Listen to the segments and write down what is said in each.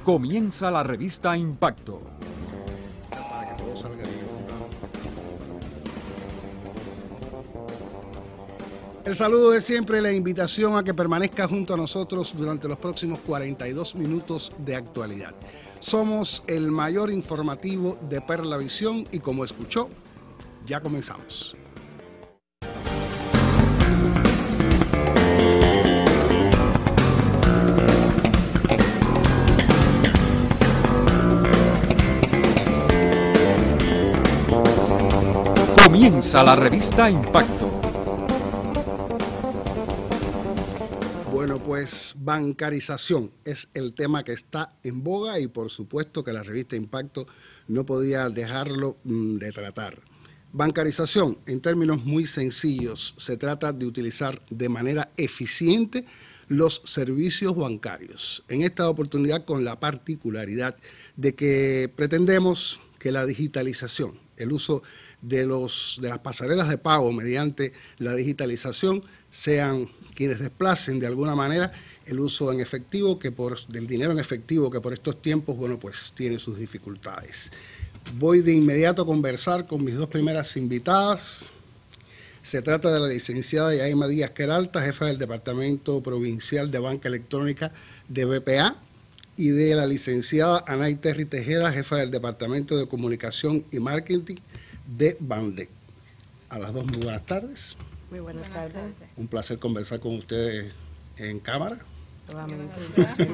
Comienza la revista Impacto. Para que todo salga bien. El saludo de siempre, la invitación a que permanezca junto a nosotros durante los próximos 42 minutos de actualidad. Somos el mayor informativo de Perlavisión y como escuchó, ya comenzamos. Comienza la revista Impacto. Bueno, pues bancarización es el tema que está en boga y por supuesto que la revista Impacto no podía dejarlo de tratar. Bancarización, en términos muy sencillos, se trata de utilizar de manera eficiente los servicios bancarios. En esta oportunidad con la particularidad de que pretendemos que la digitalización, el uso de las pasarelas de pago mediante la digitalización sean quienes desplacen de alguna manera el uso en efectivo del dinero en efectivo que por estos tiempos, bueno, pues tiene sus dificultades. Voy de inmediato a conversar con mis dos primeras invitadas. Se trata de la licenciada Yaima Díaz Queralta, jefa del Departamento Provincial de Banca Electrónica de BPA, y de la licenciada Anay Terry Tejeda, jefa del Departamento de Comunicación y Marketing de Bandec. A las dos, muy buenas tardes. Muy buenas tardes. Un placer conversar con ustedes en cámara. Nuevamente, un placer.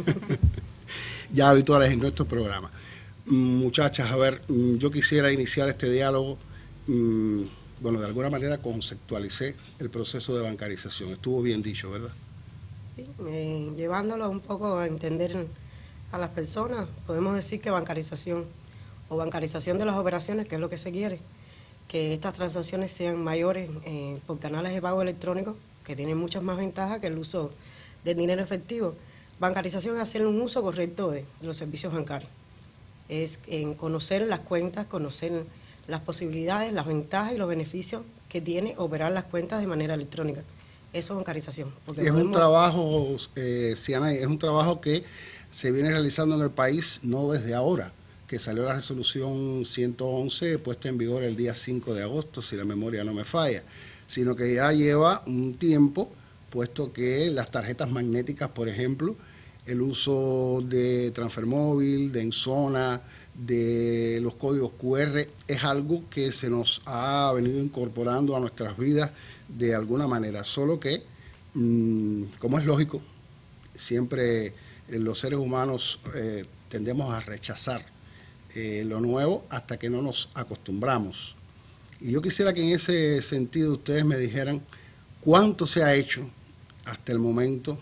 Ya habituales en nuestro programa. Muchachas, a ver, yo quisiera iniciar este diálogo. Bueno, de alguna manera conceptualicé el proceso de bancarización. Estuvo bien dicho, ¿verdad? Sí, llevándolo un poco a entender a las personas, podemos decir que bancarización o bancarización de las operaciones, que es lo que se quiere, que estas transacciones sean mayores por canales de pago electrónicos, que tienen muchas más ventajas que el uso del dinero efectivo. Bancarización es hacer un uso correcto de los servicios bancarios. Es en conocer las cuentas, conocer las posibilidades, las ventajas y los beneficios que tiene operar las cuentas de manera electrónica. Eso es bancarización. Es un trabajo, Cianay, es un trabajo que se viene realizando en el país no desde ahora, que salió la resolución 111 puesta en vigor el día 5 de agosto, si la memoria no me falla, sino que ya lleva un tiempo, puesto que las tarjetas magnéticas, por ejemplo, el uso de transfer móvil, de Enzona, de los códigos QR, es algo que se nos ha venido incorporando a nuestras vidas de alguna manera, solo que, como es lógico, siempre los seres humanos tendemos a rechazar lo nuevo hasta que no nos acostumbramos. Y yo quisiera que en ese sentido ustedes me dijeran cuánto se ha hecho hasta el momento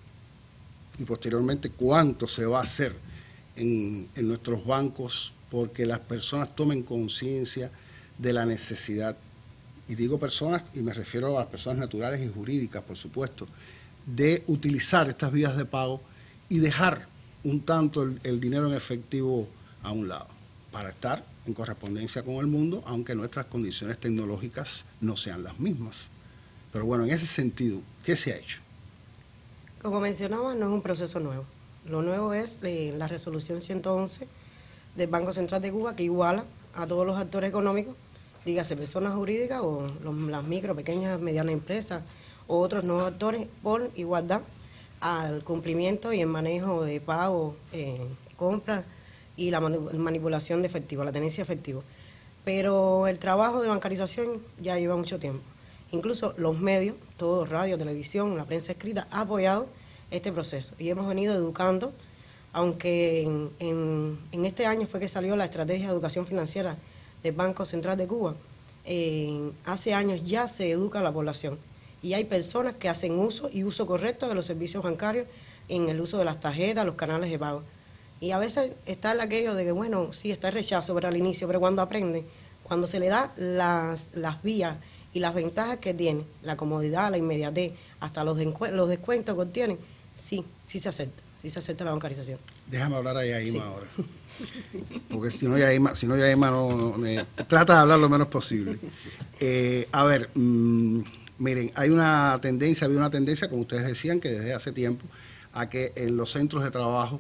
y posteriormente cuánto se va a hacer en nuestros bancos porque las personas tomen conciencia de la necesidad. Y digo personas, y me refiero a las personas naturales y jurídicas, por supuesto, de utilizar estas vías de pago y dejar un tanto el dinero en efectivo a un lado, para estar en correspondencia con el mundo, aunque nuestras condiciones tecnológicas no sean las mismas. Pero bueno, en ese sentido, ¿qué se ha hecho? Como mencionaba, no es un proceso nuevo. Lo nuevo es la resolución 111 del Banco Central de Cuba, que iguala a todos los actores económicos, dígase personas jurídicas o las micro, pequeñas, medianas empresas o otros nuevos actores, por igualdad al cumplimiento y el manejo de pago, compras y la manipulación de efectivo, la tenencia de efectivo. Pero el trabajo de bancarización ya lleva mucho tiempo. Incluso los medios, todo radio, televisión, la prensa escrita, ha apoyado este proceso y hemos venido educando, aunque en este año fue que salió la estrategia de educación financiera del Banco Central de Cuba. Hace años ya se educa a la población y hay personas que hacen uso correcto de los servicios bancarios en el uso de las tarjetas, los canales de pago. Y a veces está aquello de que, bueno, sí, está el rechazo pero al inicio, pero cuando aprenden, cuando se le da las vías y las ventajas que tiene, la comodidad, la inmediatez, hasta los descuentos que obtienen, sí se acepta la bancarización. Déjame hablar a Yaima ahora, porque si no Yaima no trata de hablar lo menos posible. A ver, miren, había una tendencia, como ustedes decían, que desde hace tiempo, a que en los centros de trabajo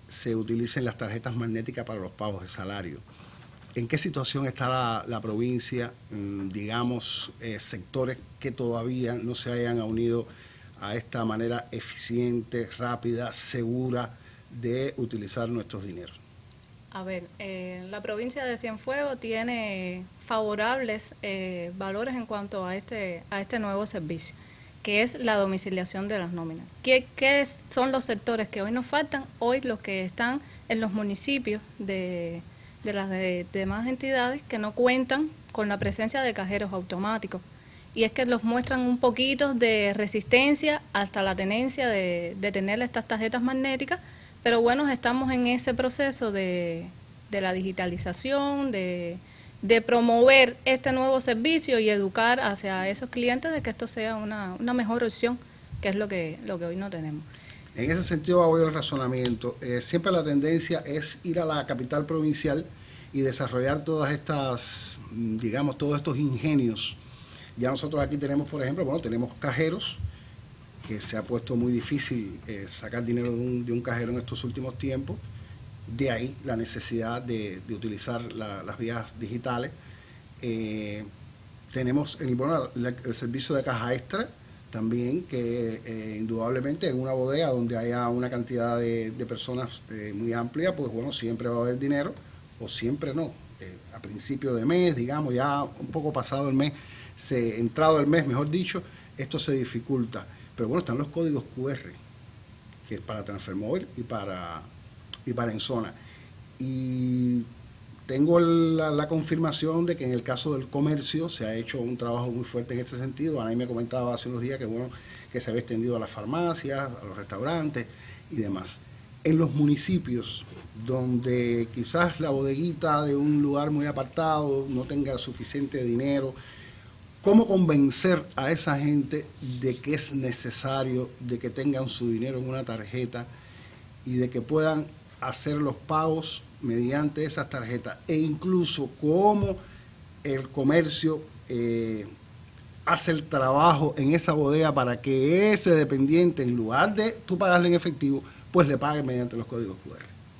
se utilicen las tarjetas magnéticas para los pagos de salario. ¿En qué situación está la provincia? Digamos, sectores que todavía no se hayan unido a esta manera eficiente, rápida, segura de utilizar nuestros dineros. A ver, la provincia de Cienfuegos tiene favorables valores en cuanto a este nuevo servicio, que es la domiciliación de las nóminas. ¿Qué son los sectores que hoy nos faltan? Hoy los que están en los municipios de las demás entidades que no cuentan con la presencia de cajeros automáticos. Y es que los muestran un poquito de resistencia hasta la tenencia de tener estas tarjetas magnéticas, pero bueno, estamos en ese proceso de la digitalización, de promover este nuevo servicio y educar hacia esos clientes de que esto sea una mejor opción, que es lo que hoy no tenemos. En ese sentido voy al razonamiento. Siempre la tendencia es ir a la capital provincial y desarrollar todas estas, digamos, todos estos ingenios. Ya nosotros aquí tenemos, por ejemplo, bueno, tenemos cajeros, que se ha puesto muy difícil sacar dinero de un cajero en estos últimos tiempos. De ahí la necesidad de utilizar las vías digitales. Tenemos el servicio de caja extra, también, que indudablemente en una bodega donde haya una cantidad de personas muy amplia, pues bueno, siempre va a haber dinero, o siempre no. A principio de mes, digamos, ya un poco pasado el mes, entrado el mes, mejor dicho, esto se dificulta. Pero bueno, están los códigos QR, que es para Transfermóvil y para Enzona. Y tengo la confirmación de que en el caso del comercio se ha hecho un trabajo muy fuerte en este sentido. Anaí me comentaba hace unos días que bueno, que se había extendido a las farmacias, a los restaurantes y demás. En los municipios donde quizás la bodeguita de un lugar muy apartado no tenga suficiente dinero, ¿cómo convencer a esa gente de que es necesario de que tengan su dinero en una tarjeta y de que puedan hacer los pagos mediante esas tarjetas? E incluso cómo el comercio hace el trabajo en esa bodega para que ese dependiente, en lugar de tú pagarle en efectivo, pues le pague mediante los códigos QR.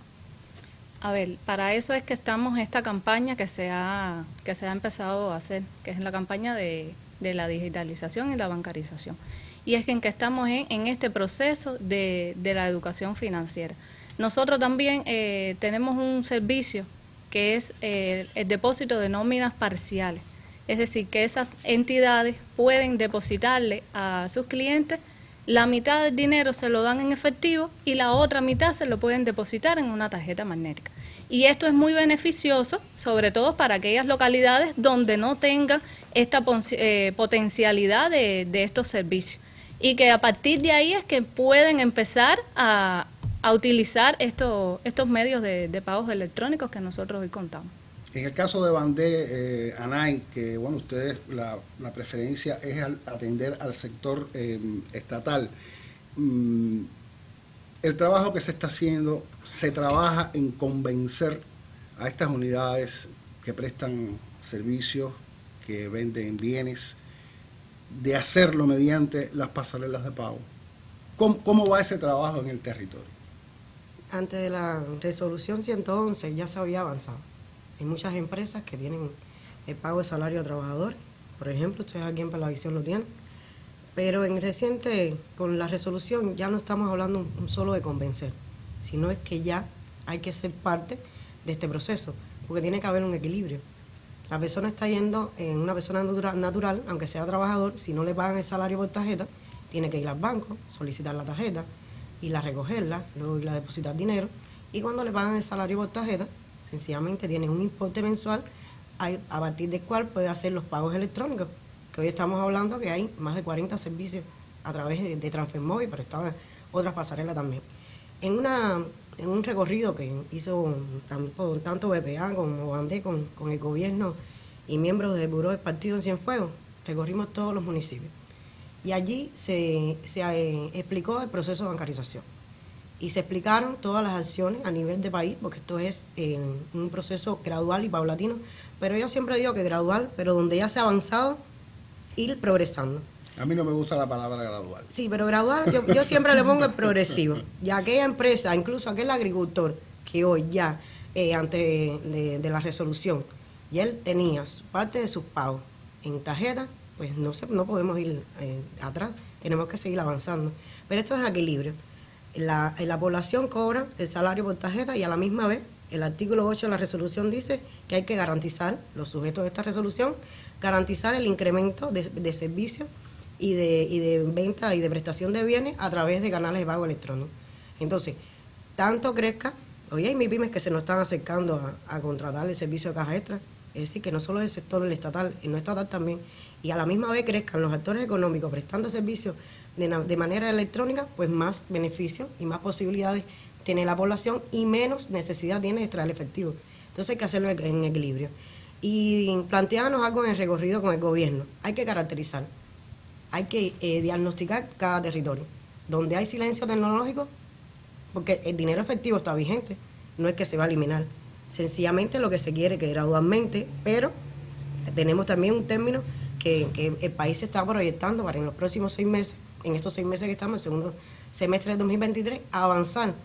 A ver, para eso es que estamos en esta campaña que se ha empezado a hacer, que es la campaña de la digitalización y la bancarización. Y es que estamos en este proceso de la educación financiera. Nosotros también tenemos un servicio que es el depósito de nóminas parciales. Es decir, que esas entidades pueden depositarle a sus clientes la mitad del dinero se lo dan en efectivo y la otra mitad se lo pueden depositar en una tarjeta magnética. Y esto es muy beneficioso, sobre todo para aquellas localidades donde no tengan esta potencialidad de estos servicios. Y que a partir de ahí es que pueden empezar a utilizar estos medios de pagos electrónicos que nosotros hoy contamos. En el caso de Bandé, Anaí, que bueno, ustedes la preferencia es atender al sector estatal. El trabajo que se está haciendo, se trabaja en convencer a estas unidades que prestan servicios, que venden bienes, de hacerlo mediante las pasarelas de pago. ¿Cómo va ese trabajo en el territorio? Antes de la resolución 111 ya se había avanzado. Hay muchas empresas que tienen el pago de salario a trabajadores. Por ejemplo, ustedes aquí en Palavisión lo tienen. Pero en reciente, con la resolución, ya no estamos hablando solo de convencer, sino es que ya hay que ser parte de este proceso, porque tiene que haber un equilibrio. La persona está yendo en una persona natural, aunque sea trabajador, si no le pagan el salario por tarjeta, tiene que ir al banco, solicitar la tarjeta, ir a recogerla, luego ir a depositar dinero, y cuando le pagan el salario por tarjeta, sencillamente tiene un importe mensual a partir del cual puede hacer los pagos electrónicos, que hoy estamos hablando que hay más de 40 servicios a través de Transfermóvil, pero están otras pasarelas también. En un recorrido que hizo tanto BPA como Bandé con el gobierno y miembros del Buró del Partido en Cienfuegos, recorrimos todos los municipios. Y allí se explicó el proceso de bancarización. Y se explicaron todas las acciones a nivel de país, porque esto es un proceso gradual y paulatino. Pero yo siempre digo que gradual, pero donde ya se ha avanzado, ir progresando. A mí no me gusta la palabra gradual. Sí, pero gradual, yo siempre le pongo el progresivo. Y aquella empresa, incluso aquel agricultor que hoy ya, antes de la resolución, y él tenía parte de sus pagos en tarjeta, pues no podemos ir atrás, tenemos que seguir avanzando. Pero esto es equilibrio. La población cobra el salario por tarjeta y a la misma vez el artículo 8 de la resolución dice que hay que garantizar, los sujetos de esta resolución, garantizar el incremento de servicios y de venta y de prestación de bienes a través de canales de pago electrónico. Entonces, tanto crezca, hoy hay MIPYMES que se nos están acercando a contratar el servicio de caja extra, es decir, que no solo es el sector estatal, y no estatal también, y a la misma vez crezcan los actores económicos prestando servicios de manera electrónica, pues más beneficios y más posibilidades tiene la población y menos necesidad tiene de extraer efectivo. Entonces hay que hacerlo en equilibrio. Y plantearnos algo en el recorrido con el gobierno. Hay que caracterizar, hay que diagnosticar cada territorio. Donde hay silencio tecnológico, porque el dinero efectivo está vigente, no es que se va a eliminar. Sencillamente lo que se quiere que gradualmente, pero tenemos también un término que el país se está proyectando para en los próximos 6 meses, en estos 6 meses que estamos, el segundo semestre del 2023, avanzar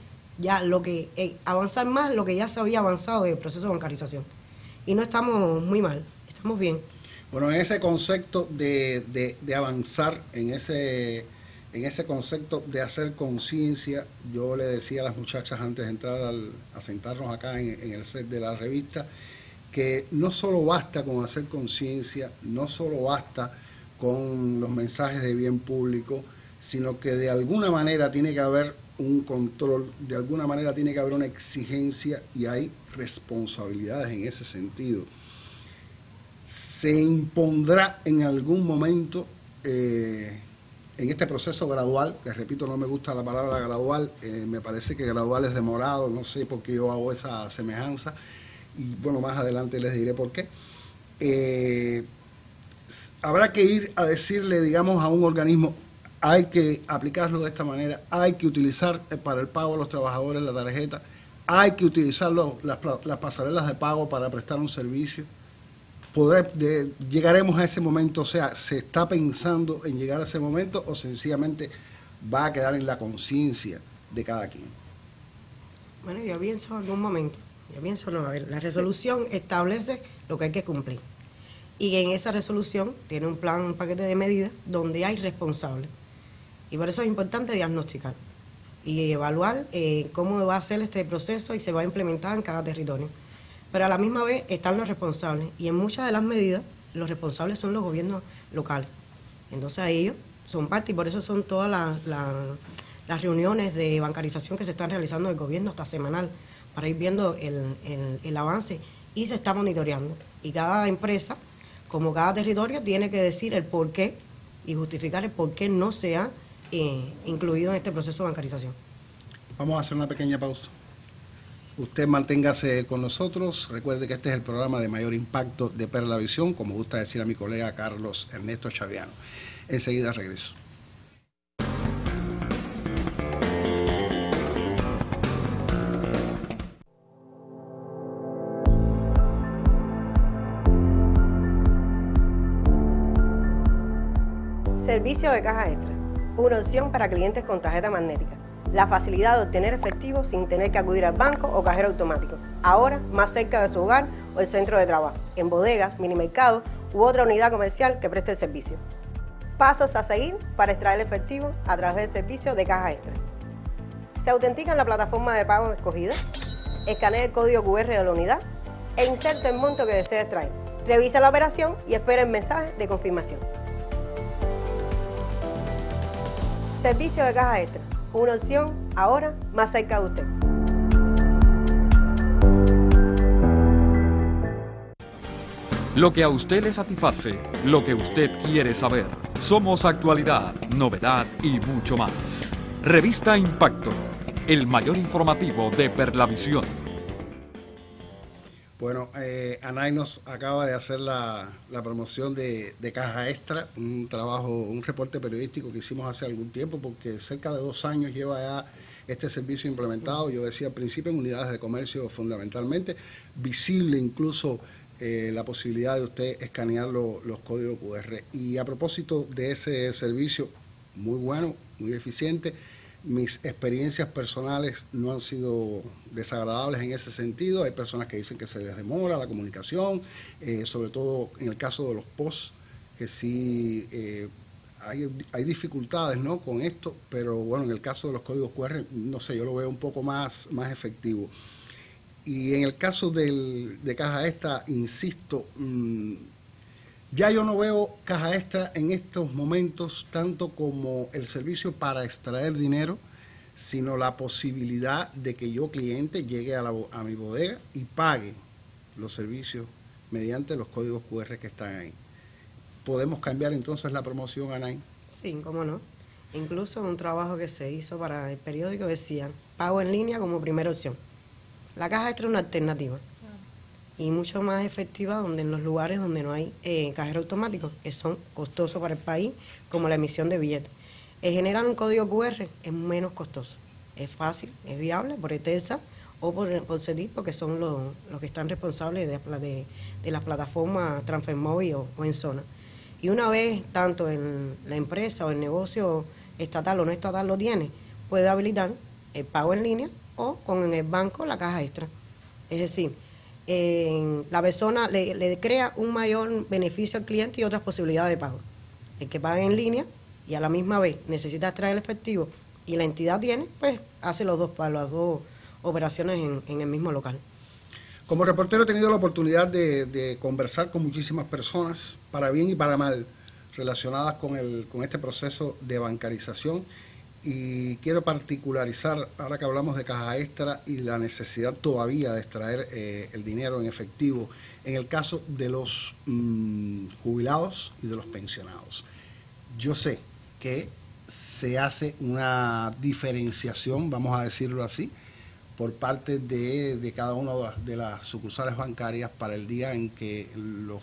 más lo que ya se había avanzado en el proceso de bancarización. Y no estamos muy mal, estamos bien. Bueno, en ese concepto de avanzar, en ese concepto de hacer conciencia, yo le decía a las muchachas antes de entrar a sentarnos acá en el set de la revista, que no solo basta con hacer conciencia, no solo basta con los mensajes de bien público, sino que de alguna manera tiene que haber un control, de alguna manera tiene que haber una exigencia y hay responsabilidades en ese sentido. Se impondrá en algún momento en este proceso gradual, que repito, no me gusta la palabra gradual, me parece que gradual es demorado, no sé por qué yo hago esa semejanza, y bueno, más adelante les diré por qué. Habrá que ir a decirle, digamos, a un organismo, hay que aplicarlo de esta manera, hay que utilizar para el pago a los trabajadores la tarjeta, hay que utilizar las pasarelas de pago para prestar un servicio. ¿Llegaremos a ese momento? O sea, ¿se está pensando en llegar a ese momento o sencillamente va a quedar en la conciencia de cada quien? Bueno, yo pienso en algún momento, a ver, la resolución establece lo que hay que cumplir. Y en esa resolución tiene un paquete de medidas donde hay responsables. Y por eso es importante diagnosticar y evaluar cómo va a ser este proceso y se va a implementar en cada territorio. Pero a la misma vez están los responsables y en muchas de las medidas los responsables son los gobiernos locales. Entonces ellos son parte y por eso son todas las reuniones de bancarización que se están realizando en el gobierno hasta semanal para ir viendo el avance y se está monitoreando. Y cada empresa, como cada territorio, tiene que decir el por qué y justificar el por qué no se ha incluido en este proceso de bancarización. Vamos a hacer una pequeña pausa. Usted manténgase con nosotros. Recuerde que este es el programa de mayor impacto de Perlavisión, como gusta decir a mi colega Carlos Ernesto Chaviano. Enseguida regreso. Servicio de caja extra, una opción para clientes con tarjeta magnética. La facilidad de obtener efectivo sin tener que acudir al banco o cajero automático. Ahora más cerca de su hogar o el centro de trabajo, en bodegas, minimercados u otra unidad comercial que preste el servicio. Pasos a seguir para extraer el efectivo a través del servicio de caja extra. Se autentica en la plataforma de pago escogida, escanea el código QR de la unidad e inserta el monto que desea extraer. Revisa la operación y espera el mensaje de confirmación. Servicio de caja extra, una opción ahora más cerca de usted. Lo que a usted le satisface, lo que usted quiere saber. Somos actualidad, novedad y mucho más. Revista Impacto, el mayor informativo de Perlavisión. Bueno, Anay nos acaba de hacer la promoción de Caja Extra, un trabajo, un reporte periodístico que hicimos hace algún tiempo, porque cerca de 2 años lleva ya este servicio implementado. Yo decía al principio en unidades de comercio fundamentalmente, visible incluso la posibilidad de usted escanear los códigos QR. Y a propósito de ese servicio, muy bueno, muy eficiente, mis experiencias personales no han sido desagradables en ese sentido. Hay personas que dicen que se les demora la comunicación, sobre todo en el caso de los POS, que sí hay dificultades, ¿no?, con esto, pero bueno, en el caso de los códigos QR, no sé, yo lo veo un poco más efectivo. Y en el caso de Caja Extra, insisto, ya yo no veo Caja Extra en estos momentos tanto como el servicio para extraer dinero, sino la posibilidad de que yo, cliente, llegue a mi bodega y pague los servicios mediante los códigos QR que están ahí. ¿Podemos cambiar entonces la promoción, Anaí? Sí, cómo no. Incluso un trabajo que se hizo para el periódico decía, pago en línea como primera opción. La Caja Extra es una alternativa y mucho más efectiva donde en los lugares donde no hay cajero automático, que son costosos para el país, como la emisión de billetes. Generar un código QR es menos costoso, es fácil, es viable por ETESA o por CEDIP, porque son los que están responsables de las plataformas Transfermóvil o en zona. Y una vez, tanto en la empresa o el negocio estatal o no estatal lo tiene, puede habilitar el pago en línea o con el banco la Caja Extra. Es decir, la persona le crea un mayor beneficio al cliente y otras posibilidades de pago. El que paga en línea y a la misma vez necesita extraer el efectivo y la entidad tiene, pues hace las dos operaciones en el mismo local. Como reportero he tenido la oportunidad de conversar con muchísimas personas, para bien y para mal, relacionadas con este proceso de bancarización. Y quiero particularizar, ahora que hablamos de Caja Extra y la necesidad todavía de extraer el dinero en efectivo, en el caso de los jubilados y de los pensionados. Yo sé que se hace una diferenciación, vamos a decirlo así, por parte de cada una de las sucursales bancarias para el día en que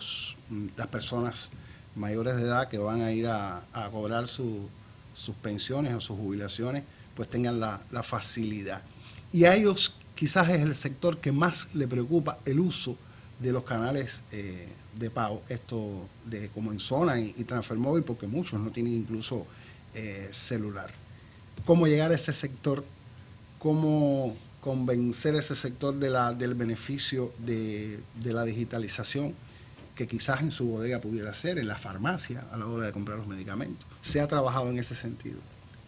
las personas mayores de edad que van a ir a cobrar sus pensiones o sus jubilaciones, pues tengan la facilidad. Y a ellos quizás es el sector que más le preocupa el uso de los canales de pago, esto como en zona y Transfermóvil, porque muchos no tienen incluso celular. ¿Cómo llegar a ese sector? ¿Cómo convencer a ese sector del beneficio de la digitalización que quizás en su bodega pudiera hacer, en la farmacia, a la hora de comprar los medicamentos? ¿Se ha trabajado en ese sentido?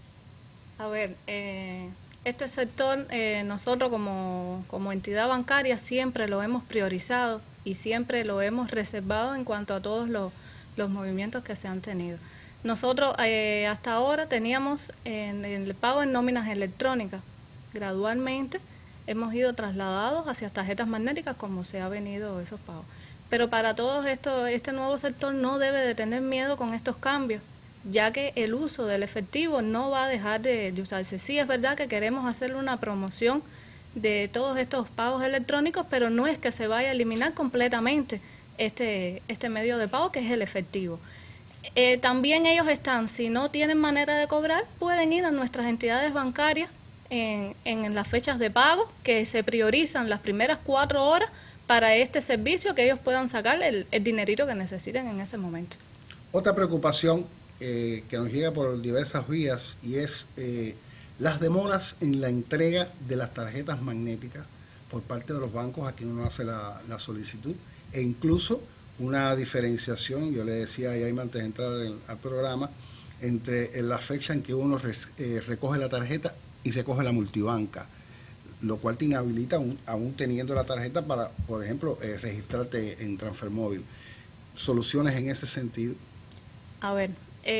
A ver, este sector, nosotros como entidad bancaria siempre lo hemos priorizado y siempre lo hemos reservado en cuanto a todos los movimientos que se han tenido. Nosotros hasta ahora teníamos en el pago en nóminas electrónicas. Gradualmente hemos ido trasladados hacia tarjetas magnéticas como se ha venido esos pagos. Pero para todos este nuevo sector no debe de tener miedo con estos cambios, ya que el uso del efectivo no va a dejar de usarse. Sí, es verdad que queremos hacerle una promoción de todos estos pagos electrónicos, pero no es que se vaya a eliminar completamente este medio de pago que es el efectivo. También ellos si no tienen manera de cobrar, pueden ir a nuestras entidades bancarias en las fechas de pago, que se priorizan las primeras 4 horas para este servicio, que ellos puedan sacar el dinerito que necesiten en ese momento. Otra preocupación que nos llega por diversas vías y es las demoras en la entrega de las tarjetas magnéticas por parte de los bancos a quien uno hace la solicitud, e incluso una diferenciación, yo le decía a Yaima antes de entrar al programa, entre la fecha en que uno recoge la tarjeta y recoge la multibanca, lo cual te inhabilita, aún teniendo la tarjeta, para, por ejemplo, registrarte en Transfermóvil. ¿Soluciones en ese sentido? A ver,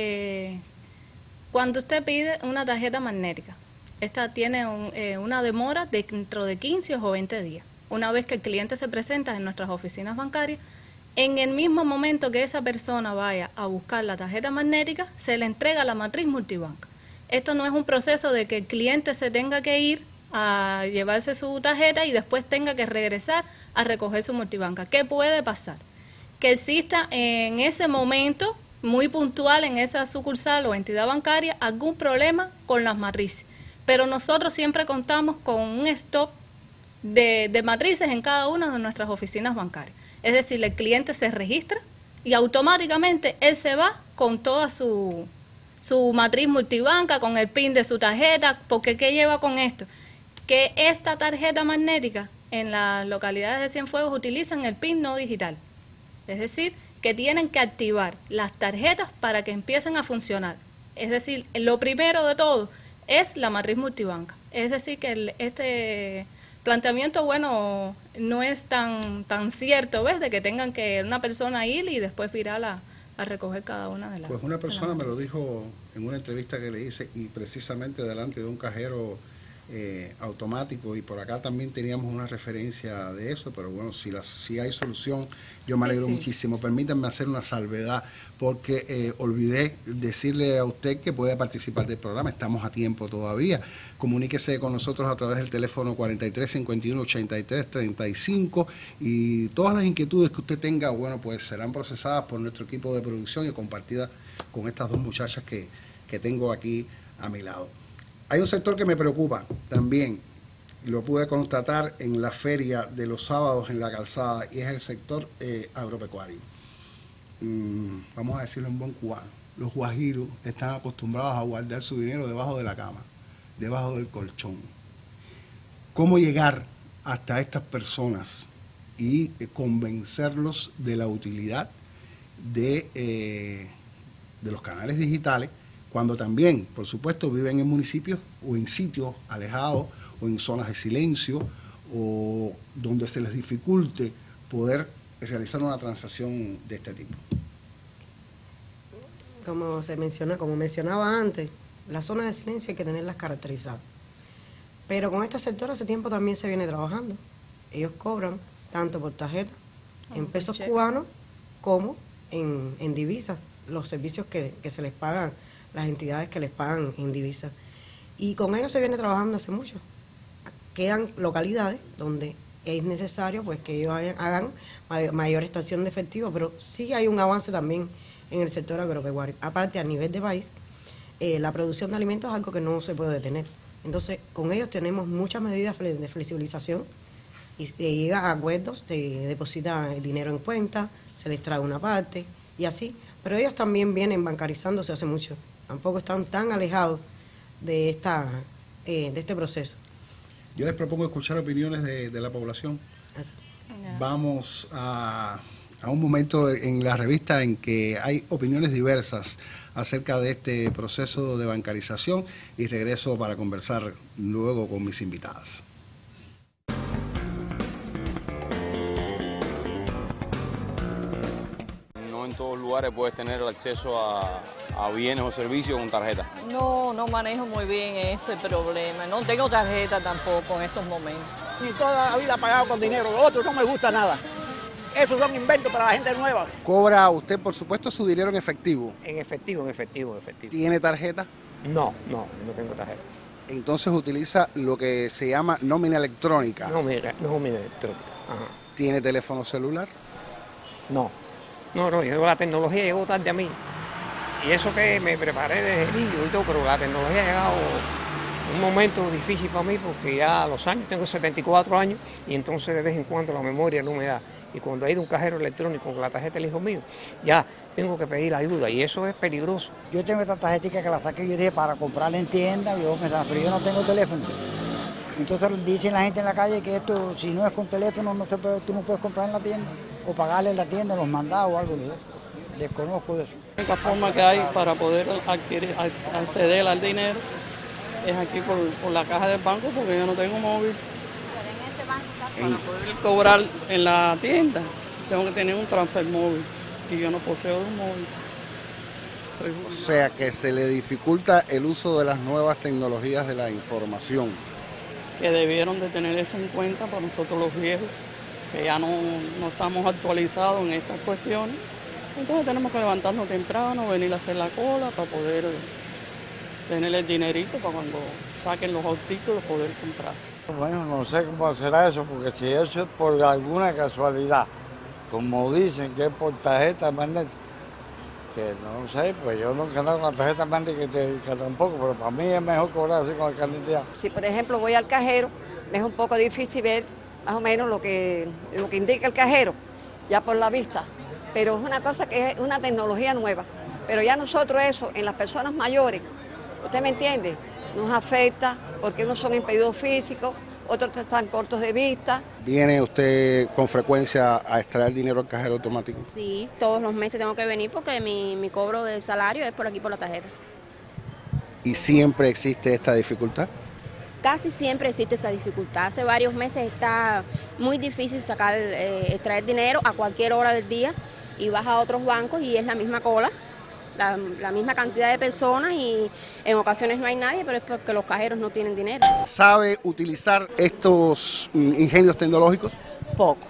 cuando usted pide una tarjeta magnética, esta tiene una demora dentro de 15 o 20 días. Una vez que el cliente se presenta en nuestras oficinas bancarias, en el mismo momento que esa persona vaya a buscar la tarjeta magnética, se le entrega la matriz multibanca. Esto no es un proceso de que el cliente se tenga que ir a llevarse su tarjeta y después tenga que regresar a recoger su multibanca. ¿Qué puede pasar? Que exista en ese momento, muy puntual en esa sucursal o entidad bancaria, algún problema con las matrices. Pero nosotros siempre contamos con un stock de matrices en cada una de nuestras oficinas bancarias. Es decir, el cliente se registra y automáticamente él se va con toda su matriz multibanca, con el PIN de su tarjeta, porque ¿qué lleva con esto? Que esta tarjeta magnética en las localidades de Cienfuegos utilizan el PIN no digital. Es decir, que tienen que activar las tarjetas para que empiecen a funcionar. Es decir, lo primero de todo es la matriz multibanca. Es decir, que este planteamiento, bueno, no es tan cierto, ¿ves? De que tengan que una persona ir y después virar a recoger cada una de las... Pues una persona me lo dijo en una entrevista que le hice, y precisamente delante de un cajero automático, y por acá también teníamos una referencia de eso, pero bueno, si hay solución, yo me alegro muchísimo. Permítanme hacer una salvedad, porque olvidé decirle a usted que puede participar del programa, estamos a tiempo todavía. Comuníquese con nosotros a través del teléfono 43 51 83 35, y todas las inquietudes que usted tenga, bueno, pues serán procesadas por nuestro equipo de producción y compartidas con estas dos muchachas que tengo aquí a mi lado. Hay un sector que me preocupa también, lo pude constatar en la feria de los sábados en la calzada, y es el sector agropecuario. Vamos a decirlo en buen cubano, los guajiros están acostumbrados a guardar su dinero debajo de la cama, debajo del colchón. ¿Cómo llegar hasta estas personas y convencerlos de la utilidad de los canales digitales, cuando también, por supuesto, viven en municipios o en sitios alejados o en zonas de silencio, o donde se les dificulte poder realizar una transacción de este tipo? Como mencionaba antes, las zonas de silencio hay que tenerlas caracterizadas. Pero con este sector hace tiempo también se viene trabajando. Ellos cobran tanto por tarjeta, en pesos cubanos, como en divisas, los servicios que se les pagan, las entidades que les pagan en divisas. Y con ellos se viene trabajando hace mucho. Quedan localidades donde es necesario pues que ellos hagan mayor estación de efectivo, pero sí hay un avance también en el sector agropecuario. Aparte, a nivel de país, la producción de alimentos es algo que no se puede detener. Entonces, con ellos tenemos muchas medidas de flexibilización, y se llega a acuerdos, se deposita el dinero en cuenta, se les trae una parte y así. Pero ellos también vienen bancarizándose hace mucho. Tampoco están tan alejados de este proceso. Yo les propongo escuchar opiniones de la población. Así. Vamos a un momento en la revista en que hay opiniones diversas acerca de este proceso de bancarización, y regreso para conversar luego con mis invitadas. No en todos lugares puedes tener acceso a bienes o servicios con tarjeta. No manejo muy bien ese problema. No tengo tarjeta tampoco en estos momentos. Ni toda la vida he pagado con dinero. Lo otro no me gusta nada. Esos son inventos para la gente nueva. ¿Cobra usted, por supuesto, su dinero en efectivo? En efectivo. ¿Tiene tarjeta? No tengo tarjeta. Entonces utiliza lo que se llama nómina electrónica. Nómina electrónica. Ajá. ¿Tiene teléfono celular? No, la tecnología llegó tarde a mí. Y eso que me preparé desde niño y todo, pero la tecnología ha llegado un momento difícil para mí, porque ya a los años, tengo 74 años, y entonces de vez en cuando la memoria no me da. Y cuando hay un cajero electrónico con la tarjeta del hijo mío, ya tengo que pedir ayuda, y eso es peligroso. Yo tengo esta tarjetita que la saqué, yo dije, para comprarla en tienda, pero yo no tengo teléfono. Entonces dicen la gente en la calle que esto, si no es con teléfono, tú no puedes comprar en la tienda, o pagarle en la tienda los mandados o algo. Desconozco de eso. La única forma que hay para poder acceder al dinero es aquí por la caja del banco, porque yo no tengo móvil. Para poder cobrar en la tienda tengo que tener un transfer móvil, y yo no poseo un móvil. O sea que se le dificulta el uso de las nuevas tecnologías de la información. Que debieron de tener eso en cuenta para nosotros los viejos, que ya no estamos actualizados en estas cuestiones. Entonces tenemos que levantarnos temprano, venir a hacer la cola para poder tener el dinerito para cuando saquen los artículos poder comprar. Bueno, no sé cómo será eso, porque si eso es por alguna casualidad, como dicen que es por tarjeta magnética, que no sé, pues yo nunca he dado una tarjeta magnética que tampoco, pero para mí es mejor cobrar así con el carnet. Si por ejemplo voy al cajero, me es un poco difícil ver más o menos lo que indica el cajero, ya por la vista, pero es una cosa que es una tecnología nueva. Pero ya nosotros eso, en las personas mayores, ¿usted me entiende? Nos afecta porque unos son impedidos físicos, otros están cortos de vista. ¿Viene usted con frecuencia a extraer dinero al cajero automático? Sí, todos los meses tengo que venir porque mi cobro de salario es por aquí por la tarjeta. ¿Y siempre existe esta dificultad? Casi siempre existe esa dificultad. Hace varios meses está muy difícil extraer dinero a cualquier hora del día y vas a otros bancos y es la misma cola, la misma cantidad de personas y en ocasiones no hay nadie, pero es porque los cajeros no tienen dinero. ¿Sabe utilizar estos ingenios tecnológicos? Poco,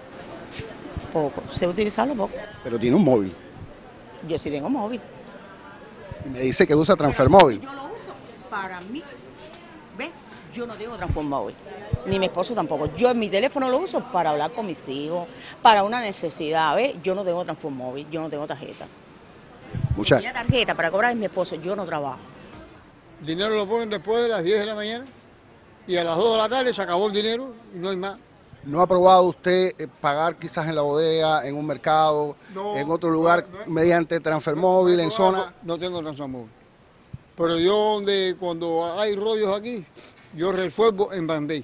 sé utilizarlo poco. Pero tiene un móvil. Yo sí tengo móvil. Y me dice que usa transfer móvil. Yo lo uso para mí. ¿Ves? Yo no tengo transfer móvil, ni mi esposo tampoco. Yo en mi teléfono lo uso para hablar con mis hijos, para una necesidad. ¿Ves? Yo no tengo transfer móvil, yo no tengo tarjeta. Muchas. La tarjeta para cobrar es mi esposo, yo no trabajo. El dinero lo ponen después de las 10 de la mañana y a las 2 de la tarde se acabó el dinero y no hay más. ¿No ha probado usted pagar quizás en la bodega, en un mercado, en otro lugar, mediante transfer móvil, en zona? No tengo transfer móvil. Pero yo, cuando hay rollos aquí, yo resuelvo en Bandey.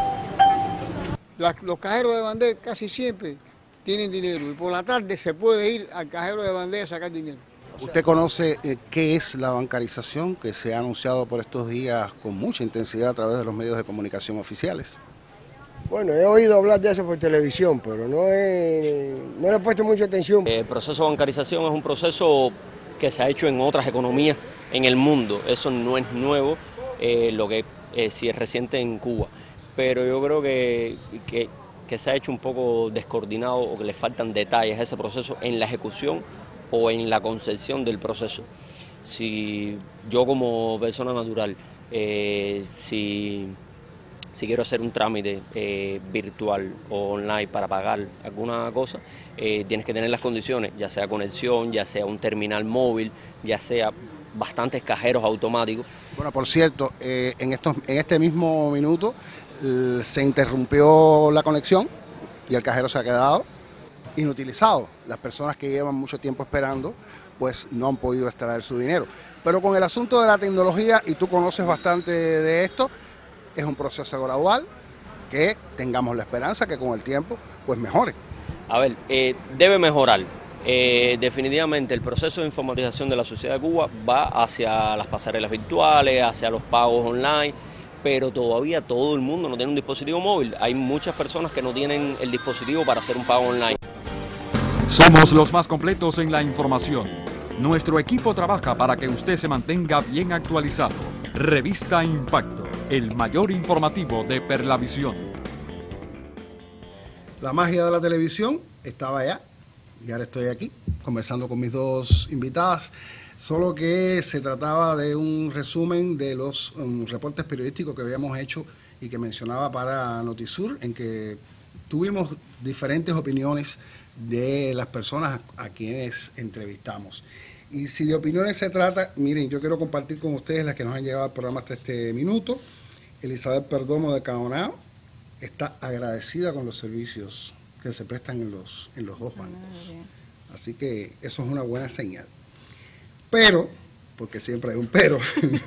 Los cajeros de Bandey casi siempre tienen dinero y por la tarde se puede ir al cajero de Bandey a sacar dinero. ¿Usted conoce qué es la bancarización que se ha anunciado por estos días con mucha intensidad a través de los medios de comunicación oficiales? Bueno, he oído hablar de eso por televisión, pero no le he puesto mucha atención. El proceso de bancarización es un proceso que se ha hecho en otras economías en el mundo. Eso no es nuevo, lo que sí es reciente en Cuba. Pero yo creo que se ha hecho un poco descoordinado o que le faltan detalles a ese proceso en la ejecución o en la concepción del proceso. Si yo como persona natural, si quiero hacer un trámite virtual o online para pagar alguna cosa, tienes que tener las condiciones, ya sea conexión, ya sea un terminal móvil, ya sea bastantes cajeros automáticos. Bueno, por cierto, en este mismo minuto se interrumpió la conexión y el cajero se ha quedado inutilizado. Las personas que llevan mucho tiempo esperando, pues no han podido extraer su dinero. Pero con el asunto de la tecnología, y tú conoces bastante de esto, es un proceso gradual que tengamos la esperanza que con el tiempo pues mejore. A ver, debe mejorar. Definitivamente el proceso de informatización de la sociedad de Cuba va hacia las pasarelas virtuales, hacia los pagos online, pero todavía todo el mundo no tiene un dispositivo móvil. Hay muchas personas que no tienen el dispositivo para hacer un pago online. Somos los más completos en la información. Nuestro equipo trabaja para que usted se mantenga bien actualizado. Revista Impacto, el mayor informativo de Perlavisión. La magia de la televisión estaba allá y ahora estoy aquí conversando con mis dos invitadas, solo que se trataba de un resumen de los reportes periodísticos que habíamos hecho y que mencionaba para Notisur, en que tuvimos diferentes opiniones de las personas a quienes entrevistamos. Y si de opiniones se trata, miren, yo quiero compartir con ustedes las que nos han llegado al programa hasta este minuto. Elizabeth Perdomo de Caonao está agradecida con los servicios que se prestan en los dos bancos. Así que eso es una buena señal. Pero, porque siempre hay un pero,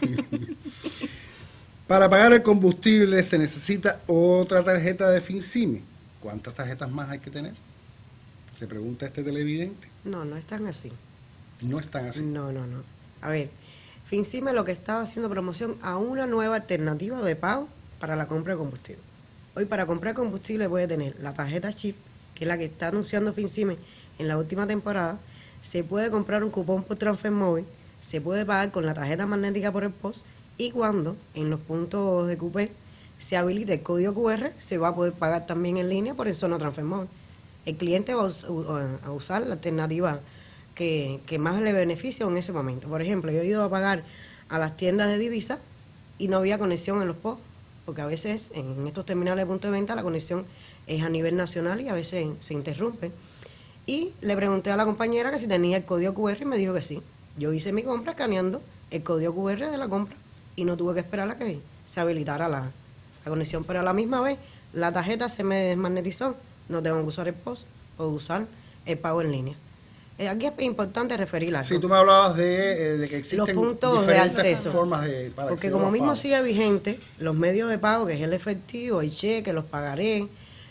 para pagar el combustible se necesita otra tarjeta de FinCime. ¿Cuántas tarjetas más hay que tener? Se pregunta este televidente. No, no están así. No están así. No. A ver, FinCime lo que estaba haciendo promoción a una nueva alternativa de pago para la compra de combustible. Hoy para comprar combustible puede tener la tarjeta chip, que es la que está anunciando FinCime en la última temporada. Se puede comprar un cupón por transfer móvil, se puede pagar con la tarjeta magnética por el POS y cuando en los puntos de Coupé se habilite el código QR, se va a poder pagar también en línea por el zona transfer móvil. El cliente va a usar la alternativa que más le beneficia en ese momento. Por ejemplo, yo he ido a pagar a las tiendas de divisas y no había conexión en los POS, porque a veces en estos terminales de punto de venta la conexión es a nivel nacional y a veces se interrumpe. Y le pregunté a la compañera que si tenía el código QR y me dijo que sí. Yo hice mi compra escaneando el código QR de la compra y no tuve que esperar a que se habilitara la conexión. Pero a la misma vez la tarjeta se me desmagnetizó, no tengo que usar el POS puede usar el pago en línea. Aquí es importante referir algo. Sí, tú me hablabas de que existen los puntos diferentes de acceso, formas para porque acceder como a los mismo pagos. sigue vigente, los medios de pago, que es el efectivo, el cheque, los pagarés,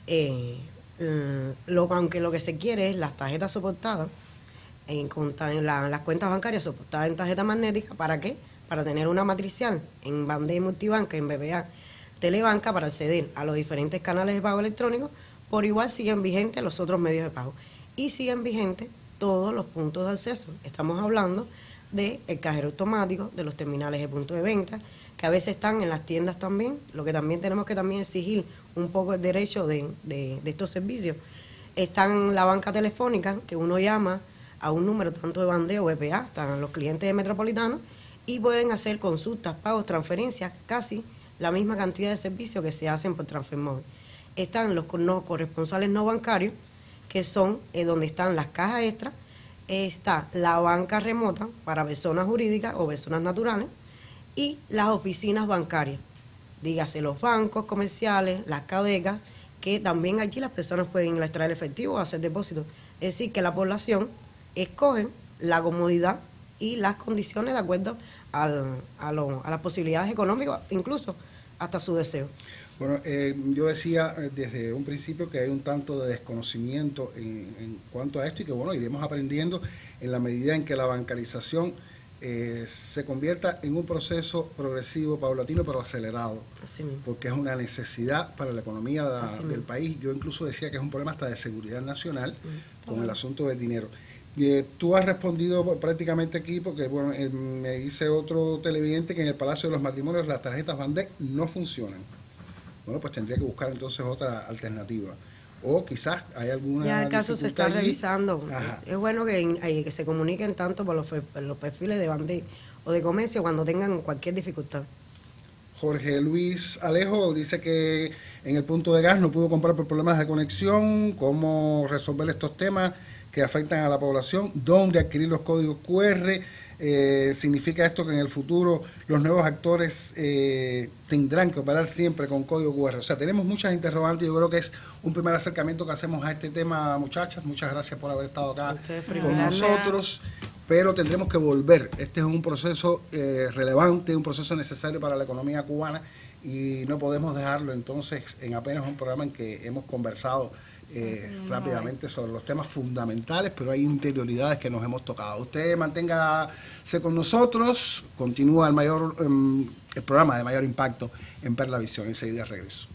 aunque lo que se quiere es las tarjetas soportadas, las cuentas bancarias soportadas en tarjeta magnética. ¿Para qué? Para tener una matricial en Bandé Multibanca, en BBA, Telebanca, para acceder a los diferentes canales de pago electrónicos. Por igual siguen vigentes los otros medios de pago y siguen vigentes todos los puntos de acceso. Estamos hablando del cajero automático, de los terminales de punto de venta, que a veces están en las tiendas también. Lo que también tenemos que también exigir un poco el derecho de estos servicios. Están la banca telefónica, que uno llama a un número tanto de Bandé o BPA, están los clientes de Metropolitano, y pueden hacer consultas, pagos, transferencias, casi la misma cantidad de servicios que se hacen por Transfermóvil. Están los corresponsales no bancarios, que son donde están las cajas extras, está la banca remota para personas jurídicas o personas naturales y las oficinas bancarias, dígase los bancos comerciales, las cadecas, que también allí las personas pueden ir a extraer efectivo o hacer depósitos. Es decir, que la población escoge la comodidad y las condiciones de acuerdo a las posibilidades económicas, incluso hasta su deseo. Bueno, yo decía desde un principio que hay un tanto de desconocimiento en cuanto a esto y que, bueno, iremos aprendiendo en la medida en que la bancarización se convierta en un proceso progresivo, paulatino, pero acelerado, porque es una necesidad para la economía del país. Yo incluso decía que es un problema hasta de seguridad nacional con el asunto del dinero. Tú has respondido prácticamente aquí porque, bueno, me dice otro televidente que en el Palacio de los Matrimonios las tarjetas Bandé no funcionan. Bueno, pues tendría que buscar entonces otra alternativa. O quizás hay alguna ya el caso se está revisando. Es bueno que se comuniquen tanto por los perfiles de Bandé o de comercio cuando tengan cualquier dificultad. Jorge Luis Alejo dice que en el punto de gas no pudo comprar por problemas de conexión. ¿Cómo resolver estos temas que afectan a la población? ¿Dónde adquirir los códigos QR? ¿Significa esto que en el futuro los nuevos actores tendrán que operar siempre con código QR? O sea, tenemos muchas interrogantes. Yo creo que es un primer acercamiento que hacemos a este tema, muchachas. Muchas gracias por haber estado acá con nosotros, pero tendremos que volver. Este es un proceso relevante, un proceso necesario para la economía cubana y no podemos dejarlo entonces en apenas un programa en que hemos conversado rápidamente sobre los temas fundamentales, pero hay interioridades que nos hemos tocado. Usted manténgase con nosotros, continúa el programa de mayor impacto en Perla Visión. Enseguida regreso.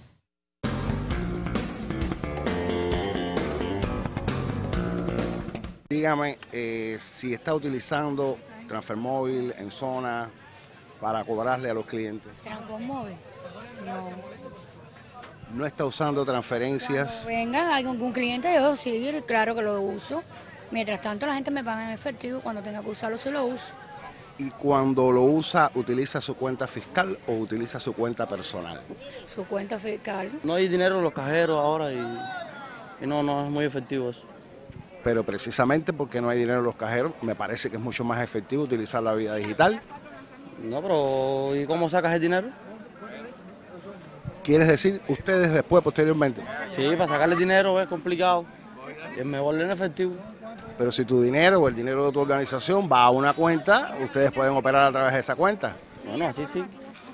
Dígame si está utilizando Transfermóvil en zona para cobrarle a los clientes. ¿Transfermóvil? No. ¿No está usando transferencias? Cuando venga algún cliente, yo sí, claro que lo uso. Mientras tanto, la gente me paga en efectivo. Cuando tenga que usarlo, sí lo uso. ¿Y cuando lo usa, utiliza su cuenta fiscal o utiliza su cuenta personal? Su cuenta fiscal. No hay dinero en los cajeros ahora y no es muy efectivo eso. Pero precisamente porque no hay dinero en los cajeros, me parece que es mucho más efectivo utilizar la vía digital. No, pero ¿y cómo sacas el dinero? ¿Quieres decir ustedes después, posteriormente? Sí, para sacarle dinero es complicado. Es mejor en efectivo. Pero si tu dinero o el dinero de tu organización va a una cuenta, ustedes pueden operar a través de esa cuenta. Bueno, así sí.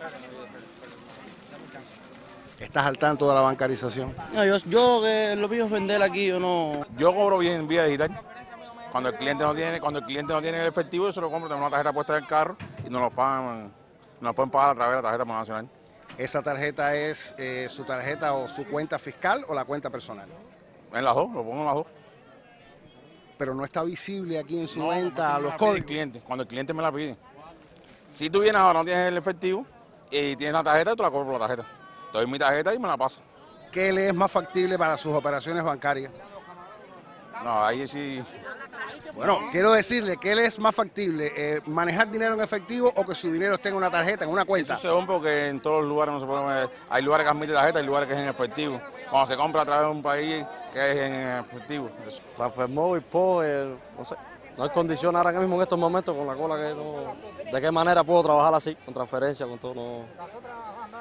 ¿Estás al tanto de la bancarización? No, yo lo mío es vender aquí, yo no... Yo cobro bien en vía digital. Cuando el cliente no tiene el efectivo, yo se lo compro, tengo una tarjeta puesta en el carro y nos lo pueden pagar a través de la tarjeta nacional. ¿Esa tarjeta es su tarjeta o su cuenta fiscal o la cuenta personal? En las dos, lo pongo en las dos. Pero no está visible aquí en su venta los códigos. Cuando el cliente me la pide. Si tú vienes ahora, no tienes el efectivo y tienes la tarjeta, tú la cobro por la tarjeta. Te doy mi tarjeta y me la pasa. ¿Qué le es más factible para sus operaciones bancarias? No, ahí sí... Bueno, quiero decirle, ¿qué le es más factible? ¿Manejar dinero en efectivo o que su dinero esté en una tarjeta, en una cuenta? Eso se rompe porque en todos los lugares no se puede... Hay lugares que admiten tarjeta, hay lugares que es en efectivo. Cuando se compra a través de un país que es en efectivo. Transfermóvil, no sé. No hay condición ahora mismo en estos momentos con la cola que no... ¿De qué manera puedo trabajar así? Con transferencia, con todo, no...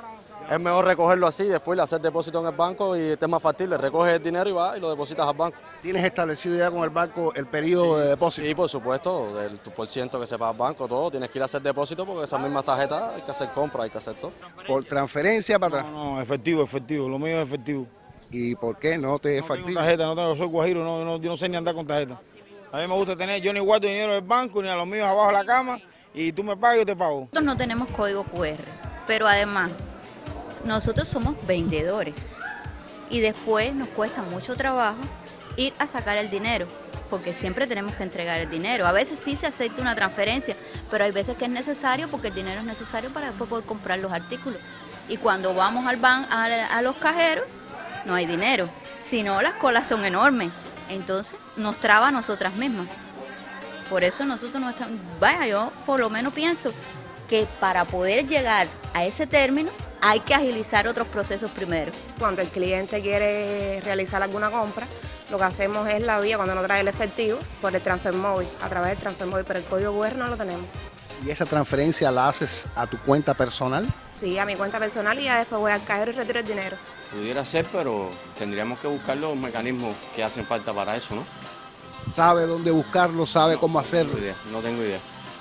Es mejor recogerlo así, después hacer depósito en el banco y es más factible. Recoges el dinero y vas y lo depositas al banco. ¿Tienes establecido ya con el banco el periodo de depósito? Sí, por supuesto, del % que se paga al banco, todo. Tienes que ir a hacer depósito porque esas mismas tarjetas hay que hacer compra, hay que hacer todo. ¿Por transferencia para atrás? No, efectivo, lo mío es efectivo. ¿Y por qué no te es factible? No tengo tarjeta, soy guajiro, yo no sé ni andar con tarjeta. A mí me gusta tener, yo ni guardo dinero en el banco, ni a los míos abajo de la cama, y tú me pagas y yo te pago. Nosotros no tenemos código QR, pero además nosotros somos vendedores y después nos cuesta mucho trabajo ir a sacar el dinero, porque siempre tenemos que entregar el dinero. A veces sí se acepta una transferencia, pero hay veces que es necesario porque el dinero es necesario para después poder comprar los artículos. Y cuando vamos al banco, a los cajeros, no hay dinero, si no las colas son enormes, entonces nos traba a nosotras mismas. Por eso nosotros no estamos, yo por lo menos pienso que para poder llegar a ese término hay que agilizar otros procesos primero. Cuando el cliente quiere realizar alguna compra, lo que hacemos es la vía, cuando no trae el efectivo, por el transfer móvil, a través del transfer móvil, pero el código QR no lo tenemos. ¿Y esa transferencia la haces a tu cuenta personal? Sí, a mi cuenta personal y ya después voy al cajero y retiro el dinero. Pudiera ser, pero tendríamos que buscar los mecanismos que hacen falta para eso, ¿no? ¿Sabe dónde buscarlo? ¿Sabe cómo hacerlo? No tengo idea.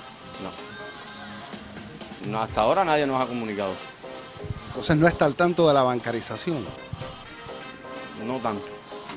No, hasta ahora nadie nos ha comunicado. Entonces no está al tanto de la bancarización. No tanto.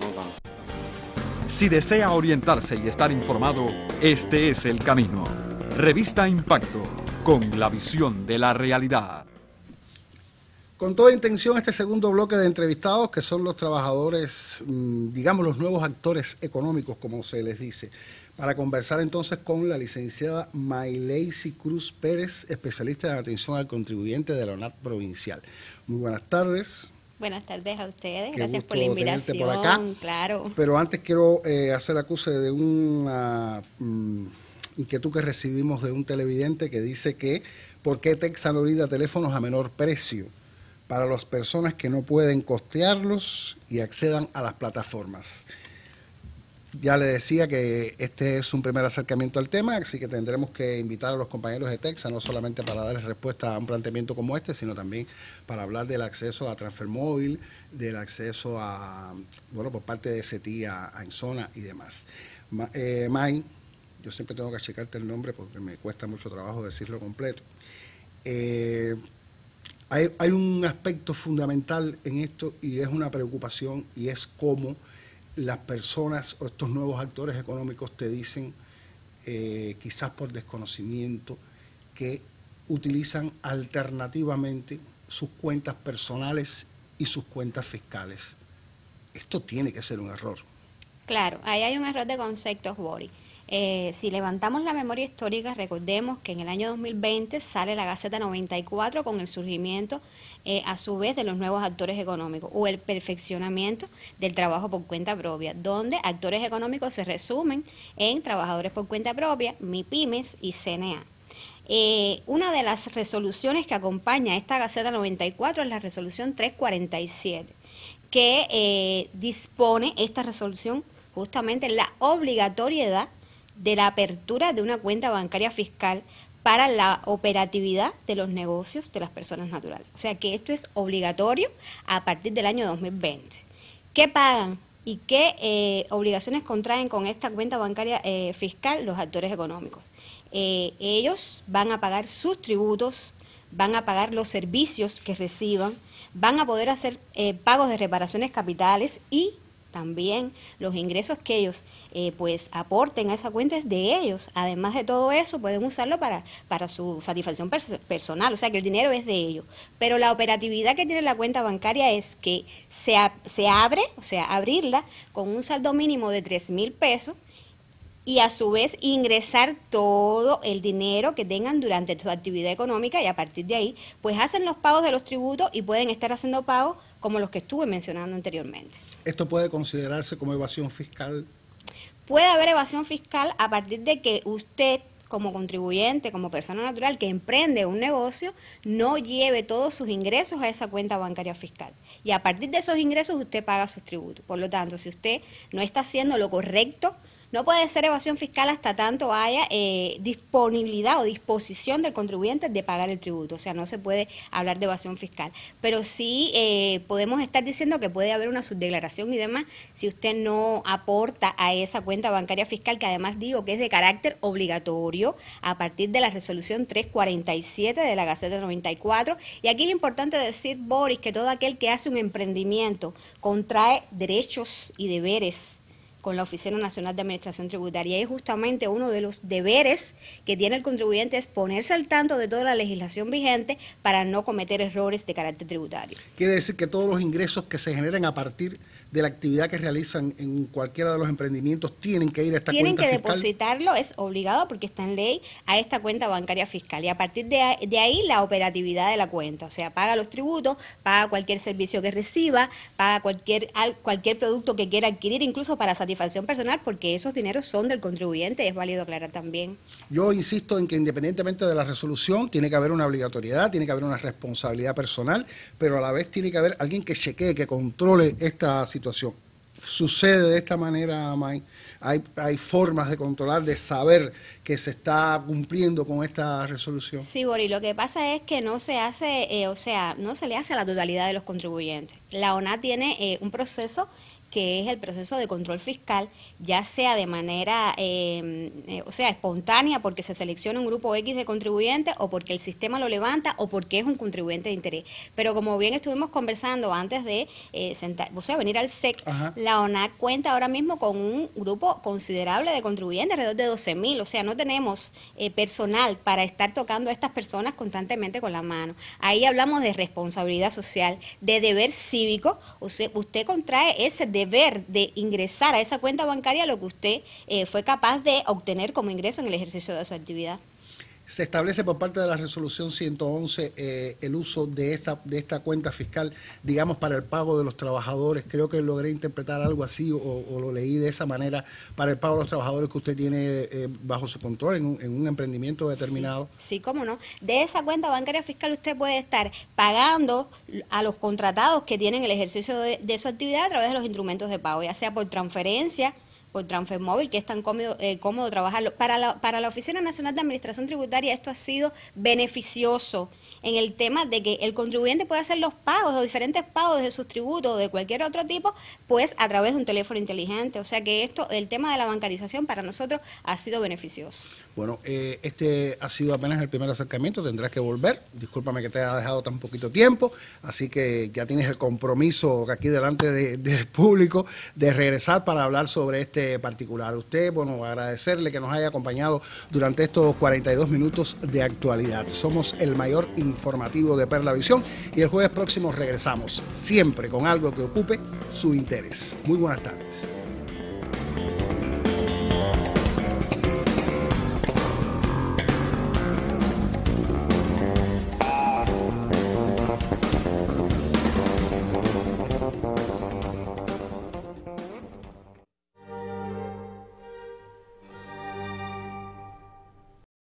Si desea orientarse y estar informado, este es el camino. Revista Impacto, con la visión de la realidad. Con toda intención, este segundo bloque de entrevistados, que son los trabajadores, digamos los nuevos actores económicos, como se les dice, para conversar entonces con la licenciada Mayleisi Cruz Pérez, especialista en atención al contribuyente de la ONAT provincial. Muy buenas tardes. Buenas tardes a ustedes, Qué gracias por la gusto tenerte invitación. por acá. Claro. Pero antes quiero hacer acuse de una inquietud que recibimos de un televidente que dice que ¿por qué Texan no brinda teléfonos a menor precio para las personas que no pueden costearlos y accedan a las plataformas? Ya le decía que este es un primer acercamiento al tema, así que tendremos que invitar a los compañeros de Texas, no solamente para darles respuesta a un planteamiento como este, sino también para hablar del acceso a transfer móvil, del acceso a, bueno, por parte de SETI a Enzona y demás. May, yo siempre tengo que checarte el nombre porque me cuesta mucho trabajo decirlo completo. Hay un aspecto fundamental en esto y es una preocupación, y es cómo las personas o estos nuevos actores económicos te dicen, quizás por desconocimiento, que utilizan alternativamente sus cuentas personales y sus cuentas fiscales. Esto tiene que ser un error. Claro, ahí hay un error de conceptos, Boris. Si levantamos la memoria histórica, recordemos que en el año 2020 sale la Gaceta 94 con el surgimiento, a su vez, de los nuevos actores económicos o el perfeccionamiento del trabajo por cuenta propia, donde actores económicos se resumen en trabajadores por cuenta propia, MIPYMES y CNA. Una de las resoluciones que acompaña a esta Gaceta 94 es la resolución 347, que dispone esta resolución justamente la obligatoriedad de la apertura de una cuenta bancaria fiscal para la operatividad de los negocios de las personas naturales. O sea que esto es obligatorio a partir del año 2020. ¿Qué pagan y qué obligaciones contraen con esta cuenta bancaria fiscal los actores económicos? Ellos van a pagar sus tributos, van a pagar los servicios que reciban, van a poder hacer pagos de reparaciones capitales y también los ingresos que ellos pues aporten a esa cuenta es de ellos. Además de todo eso, pueden usarlo para su satisfacción personal, o sea que el dinero es de ellos. Pero la operatividad que tiene la cuenta bancaria es que se abre, o sea, abrirla con un saldo mínimo de 3,000 pesos y a su vez ingresar todo el dinero que tengan durante su actividad económica, y a partir de ahí pues hacen los pagos de los tributos y pueden estar haciendo pagos como los que estuve mencionando anteriormente. ¿Esto puede considerarse como evasión fiscal? Puede haber evasión fiscal a partir de que usted, como contribuyente, como persona natural que emprende un negocio, no lleve todos sus ingresos a esa cuenta bancaria fiscal. Y a partir de esos ingresos usted paga sus tributos. Por lo tanto, si usted no está haciendo lo correcto No puede ser evasión fiscal hasta tanto haya disponibilidad o disposición del contribuyente de pagar el tributo. O sea, no se puede hablar de evasión fiscal. Pero sí podemos estar diciendo que puede haber una subdeclaración y demás si usted no aporta a esa cuenta bancaria fiscal, que además digo que es de carácter obligatorio a partir de la resolución 347 de la Gaceta 94. Y aquí es importante decir, Boris, que todo aquel que hace un emprendimiento contrae derechos y deberes con la Oficina Nacional de Administración Tributaria. Y justamente uno de los deberes que tiene el contribuyente es ponerse al tanto de toda la legislación vigente para no cometer errores de carácter tributario. Quiere decir que todos los ingresos que se generen a partir de la actividad que realizan en cualquiera de los emprendimientos tienen que ir a esta cuenta fiscal. Tienen que depositarlo, es obligado porque está en ley, a esta cuenta bancaria fiscal. Y a partir de ahí la operatividad de la cuenta. O sea, paga los tributos, paga cualquier servicio que reciba, paga cualquier producto que quiera adquirir, incluso para satisfacción personal, porque esos dineros son del contribuyente, es válido aclarar también. Yo insisto en que independientemente de la resolución, tiene que haber una obligatoriedad, tiene que haber una responsabilidad personal, pero a la vez tiene que haber alguien que chequee, que controle esta situación. Sucede de esta manera, May. Hay formas de controlar, de saber que se está cumpliendo con esta resolución. Sí, Boris, lo que pasa es que no se hace, no se le hace a la totalidad de los contribuyentes. La ONAT tiene un proceso que es el proceso de control fiscal, ya sea de manera, espontánea, porque se selecciona un grupo X de contribuyentes, o porque el sistema lo levanta, o porque es un contribuyente de interés. Pero como bien estuvimos conversando antes de venir al SEC, ajá, la ONAC cuenta ahora mismo con un grupo considerable de contribuyentes, alrededor de 12.000, o sea, no tenemos personal para estar tocando a estas personas constantemente con la mano. Ahí hablamos de responsabilidad social, de deber cívico. Usted contrae ese deber de ingresar a esa cuenta bancaria lo que usted fue capaz de obtener como ingreso en el ejercicio de su actividad. Se establece por parte de la resolución 111 el uso de esta cuenta fiscal, digamos, para el pago de los trabajadores. Creo que logré interpretar algo así o lo leí de esa manera, para el pago de los trabajadores que usted tiene bajo su control en un emprendimiento determinado. Sí, cómo no. De esa cuenta bancaria fiscal usted puede estar pagando a los contratados que tienen el ejercicio de su actividad a través de los instrumentos de pago, ya sea por transferencia, por TransferMóvil, que es tan cómodo trabajarlo. Para la Oficina Nacional de Administración Tributaria esto ha sido beneficioso en el tema de que el contribuyente puede hacer los pagos, los diferentes pagos de sus tributos o de cualquier otro tipo, pues a través de un teléfono inteligente. O sea que el tema de la bancarización para nosotros ha sido beneficioso. Bueno, este ha sido apenas el primer acercamiento, tendrás que volver. Discúlpame que te haya dejado tan poquito tiempo, así que ya tienes el compromiso aquí delante del público de regresar para hablar sobre este particular. Usted, bueno, agradecerle que nos haya acompañado durante estos 42 minutos de actualidad. Somos el mayor informativo de Perla Visión y el jueves próximo regresamos, siempre con algo que ocupe su interés. Muy buenas tardes.